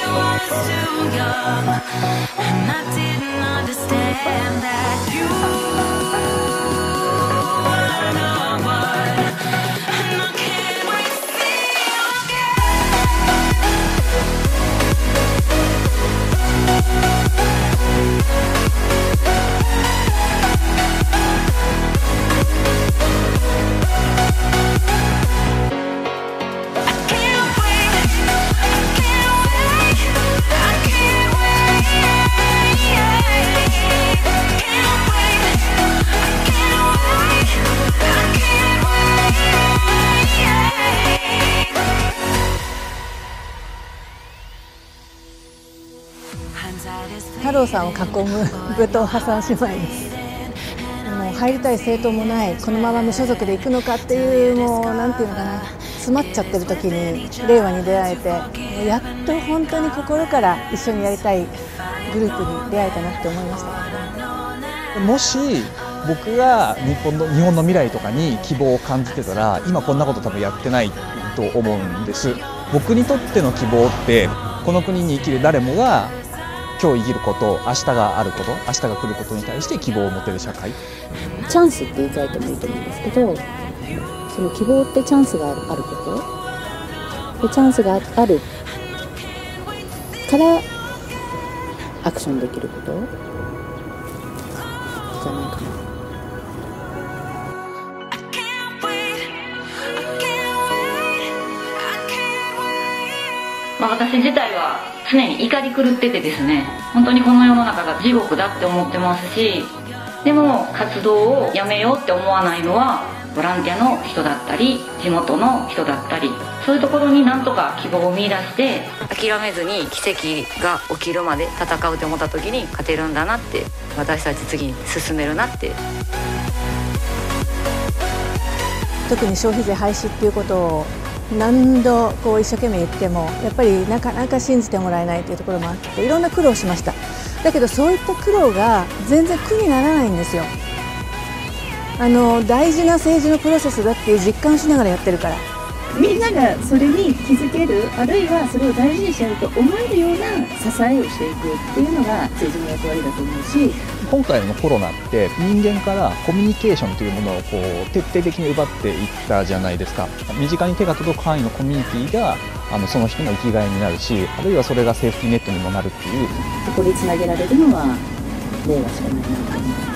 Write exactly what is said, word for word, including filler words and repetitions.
was too young, and I didn't understand that you were the one, and I can't wait to see you 太郎さんを囲む武藤派三姉妹です。もう入りたい政党もない、このまま無所属で行くのかっていう、もうなんていうのかな、詰まっちゃってる時に令和に出会えて、やっと本当に心から一緒にやりたいグループに出会えたなって思いました。 もし僕が日本の日本の未来とかに希望を感じてたら、今こんなこと多分やってないと思うんです。僕にとっての希望って、この国に生きる誰もが今日生きること、明日があること、明日が来ることに対して希望を持てる社会。 チャンスって言い換えてもいいと思うんですけど、その希望ってチャンスがあることで、チャンスがあるからアクションできることじゃないかな。 まあ、私自体は常に怒り狂っててですね、本当にこの世の中が地獄だって思ってますし、でも活動をやめようって思わないのはボランティアの人だったり地元の人だったり、そういうところになんとか希望を見出して、諦めずに奇跡が起きるまで戦うって思った時に勝てるんだなって、私たち次に進めるなって。 特に消費税廃止っていうことを何度こう一生懸命言っても、やっぱりなかなか信じてもらえないというところもあって、いろんな苦労をしました。だけどそういった苦労が全然苦にならないんですよ。あの大事な政治のプロセスだっていう実感しながらやってるから。 みんながそれに気づける、あるいはそれを大事にしようと思えるような支えをしていくっていうのが政治の役割だと思うし、 今回のコロナって人間からコミュニケーションというものをこう徹底的に奪っていったじゃないですか。身近に手が届く範囲のコミュニティがあのその人の生きがいになるし、あるいはそれがセーフティーネットにもなるっていう。 そこにつなげられるのは令和しかないなと思います。